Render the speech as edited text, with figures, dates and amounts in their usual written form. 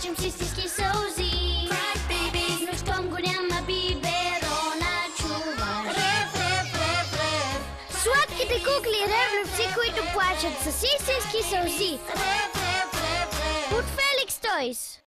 плачем с истински сълзи. С внучком го няма биберона, чуваш. Рев, рев, рев, рев. Сладките кукли ревновци, които плачат с истински сълзи. Рев, рев, рев, рев. От Феликс Тойс.